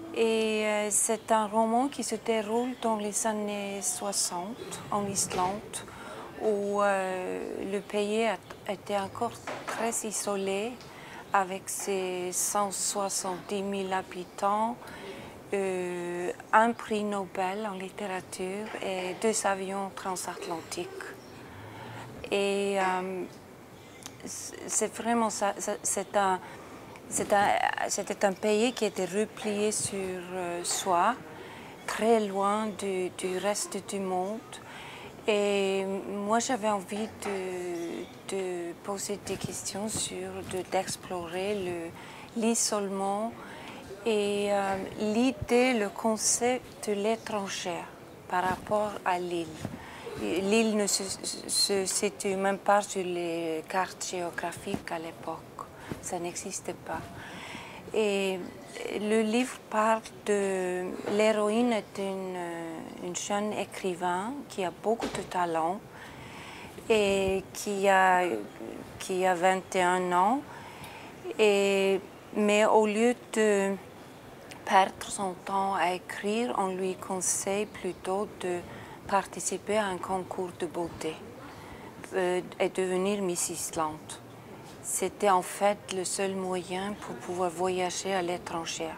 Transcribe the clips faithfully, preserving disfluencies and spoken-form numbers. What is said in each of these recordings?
Et euh, c'est un roman qui se déroule dans les années soixante en Islande, où euh, le pays était encore très isolé avec ses cent soixante-dix mille habitants, euh, un prix Nobel en littérature et deux avions transatlantiques. Et euh, c'est vraiment ça, c'est un, c'est un, c'était un pays qui était replié sur euh, soi, très loin du, du reste du monde. Et moi, j'avais envie de, de poser des questions sur, de, d'explorer l'isolement et euh, l'idée, le concept de l'étranger par rapport à l'île. L'île ne se, se situe même pas sur les cartes géographiques à l'époque. Ça n'existait pas. Et le livre parle de... L'héroïne est une, une jeune écrivain qui a beaucoup de talent et qui a, qui a vingt et un ans. Et, mais au lieu de perdre son temps à écrire, on lui conseille plutôt de participer à un concours de beauté euh, et devenir Miss Islande. C'était en fait le seul moyen pour pouvoir voyager à l'étranger.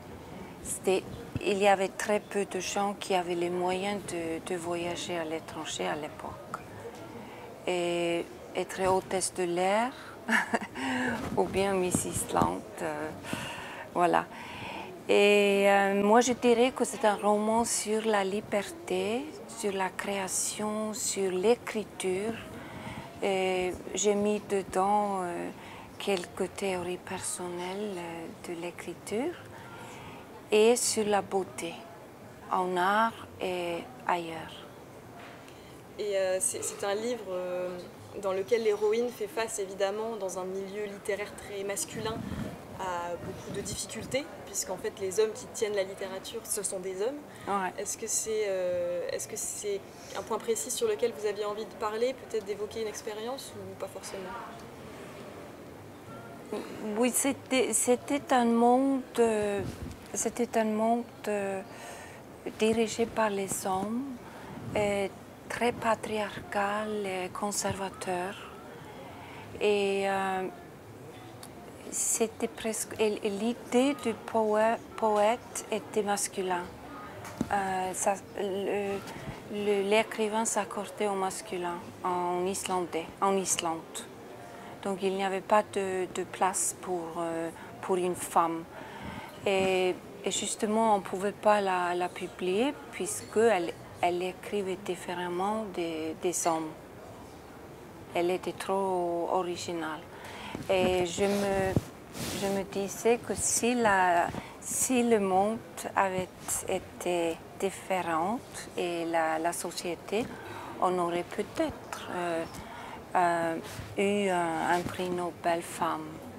Il y avait très peu de gens qui avaient les moyens de, de voyager à l'étranger à l'époque. Et être hôtesse de l'air ou bien Miss Islande, euh, voilà. Et euh, moi, je dirais que c'est un roman sur la liberté, sur la création, sur l'écriture. J'ai mis dedans euh, quelques théories personnelles euh, de l'écriture et sur la beauté, en art et ailleurs. Et euh, c'est un livre euh, dans lequel l'héroïne fait face évidemment dans un milieu littéraire très masculin à beaucoup de difficultés, puisqu'en fait les hommes qui tiennent la littérature, ce sont des hommes. Ouais. Est-ce que c'est euh, est-ce que c'est un point précis sur lequel vous aviez envie de parler, peut-être d'évoquer une expérience ou pas forcément? Oui, c'était un monde, euh, c'était un monde euh, dirigé par les hommes, euh, très patriarcal et conservateur. Et euh, c'était presque. L'idée du poète, poète était masculin. Euh, L'écrivain s'accordait au masculin en islandais, en Islande. Donc il n'y avait pas de, de place pour, euh, pour une femme. Et, et justement, on ne pouvait pas la, la publier puisqu'elle elle écrivait différemment des, des hommes. Elle était trop originale. Et je me, je me disais que si, la, si le monde avait été différent et la, la société, on aurait peut-être euh, euh, eu un, un prix Nobel femme.